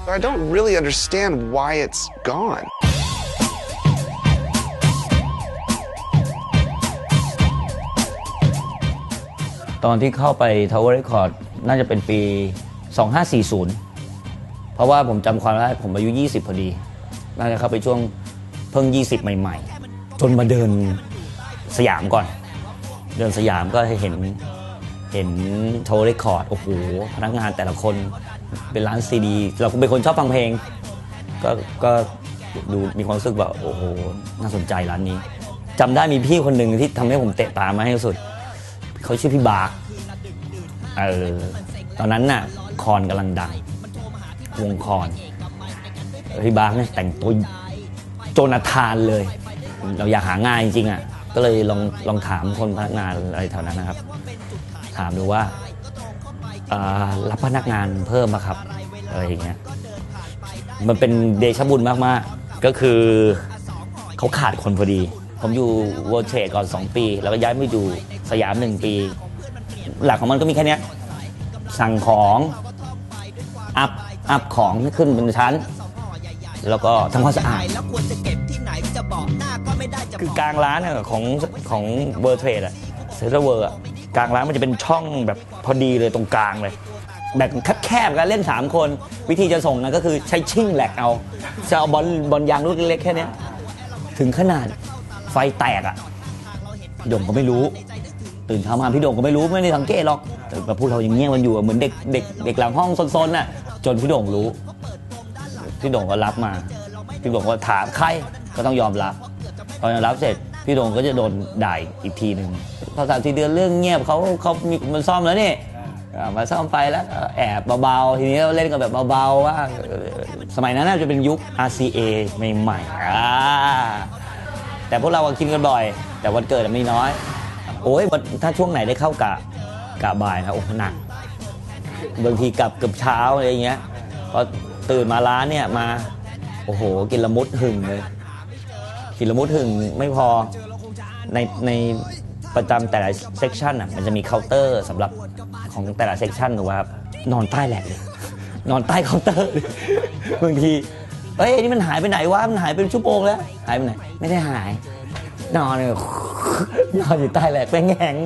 I don't really understand why it's gone. ตอนที่เข้าไป Tower Record น่าจะเป็นปี 2540 เพราะว่าผมจำความได้ผมอายุ 20 พอดี น่าจะเข้าไปช่วงเพิ่ง 20 ใหม่ๆ จนมาเดินสยามก่อน เดินสยามก็เห็น Tower Record โอ้โห พนักงานแต่ละคนเป็นร้านซีดี เราเป็นคนชอบฟังเพลง ก็ดูมีความรู้สึกว่าโอ้โห น่าสนใจร้านนี้ จำได้มีพี่คนหนึ่งที่ทำให้ผมเตะตามาให้สุดเขาชื่อพี่บาร์ตอนนั้นน่ะคอนกำลังดังวงคอนพี่บาร์เนี่ยแต่งตัวโจนาธานเลยเราอยากหางานจริงๆอ่ะก็เลยลองถามคนพนักงานอะไรแถวนั้นนะครับถามดูว่ารับพนักงานเพิ่มมาครับอะไรอย่างเงี้ยมันเป็นเดชะบุญมากๆก็คือเขาขาดคนพอดีผมอยู่ World Trade ก่อน2 ปีแล้วก็ย้ายมาอยู่สยาม1 ปีหลักของมันก็มีแค่นี้สั่งของอัพของให้ขึ้นบนชั้นแล้วก็ทำความสะอาดคือกลางร้านของ World Trade อะเซ็นทรัลเวิลด์อะกลางร้านมันจะเป็นช่องแบบพอดีเลยตรงกลางเลยแบบแคบๆกันเล่น3 คนวิธีจะส่งนะก็คือใช้ชิ่งแหลกเอาจะเอาบอลยางลูกเล็กๆแค่นี้ถึงขนาดไฟแตกอ่ะพี่โด่งก็ไม่รู้ตื่นเช้ามาพี่โด่งก็ไม่รู้ไม่ได้สังเกตหรอกแต่พวกเราอย่างเงี้ยมันอยู่เหมือนเด็กหลังห้องซนๆน่ะจนพี่โด่งรู้พี่โด่งก็รับมาพี่โด่งก็ถามใครก็ต้องยอมรับพอยอมรับเสร็จพี่โด่งก็จะโดนด่าอีกทีนึงพอ3-4 เดือนเรื่องเงียบเขามีมันซ่อมแล้วนี่มาซ่อมไฟแล้วแอบเบาๆทีนี้เราเล่นกันแบบเบาๆว่าสมัยนั้นน่าจะเป็นยุค RCA ใหม่ๆแต่พวกเราก็กินกันบ่อยแต่วันเกิดมีน้อยโอ้ยถ้าช่วงไหนได้เข้ากะบ่ายนะโอ้หนักบางทีกลับเกือบเช้าอะไรอย่างเงี้ยพอตื่นมาร้านเนี่ยมาโอ้โหกินละมุดหึ่งเลยกินละมุดหึ่งไม่พอในประจำแต่ละเซกชันอ่ะมันจะมีเคาน์เตอร์สำหรับของแต่ละเซกชันถูกป่ะครับนอนใต้แหลกเลยนอนใต้เคาน์เตอร์บางทีเฮ้ยนี่มันหายไปไหนวะมันหายเป็นชั่วโมงแล้วหายไปไหนไม่ได้หายนอนเลยนอนอยู่ใต้แหลกแป้งแข็ง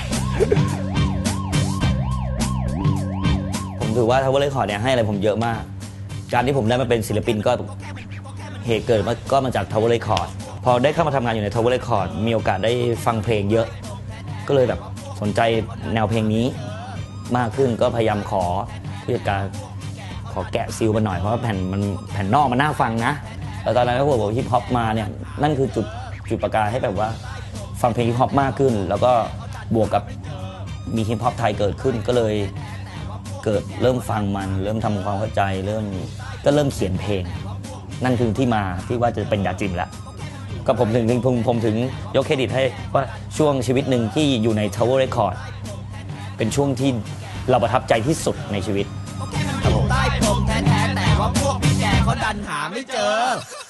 ผมถือว่าTower Recordเนี่ยให้อะไรผมเยอะมากการที่ผมได้มาเป็นศิลปินก็เหตุเกิดก็มาจากTower Recordพอได้เข้ามาทำงานอยู่ในTower Recordมีโอกาสได้ฟังเพลงเยอะก็เลยแบบสนใจแนวเพลงนี้มากขึ้นก็พยายามขอผู้จัดการขอแกะซิลมาหน่อยเพราะว่าแผ่นนอกมันน่าฟังนะแล้วตอนนั้นก็บอกฮิปฮอปมาเนี่ยนั่นคือจุดประกายให้แบบว่าฟังเพลงฮิปฮอปมากขึ้นแล้วก็บวกกับมีฮิปฮอปไทยเกิดขึ้นก็เลยเริ่มฟังมันเริ่มทำความเข้าใจเริ่มเขียนเพลงนั่นคือที่มาที่ว่าจะเป็นดาจิมแล้วก็ผมถึงยกเครดิตให้ว่าช่วงชีวิตหนึ่งที่อยู่ใน Tower Record เป็นช่วงที่เราประทับใจที่สุดในชีวิตครับผมใต้ผมแท้แต่ว่าพวกพี่แกเขาดันหาไม่เจอ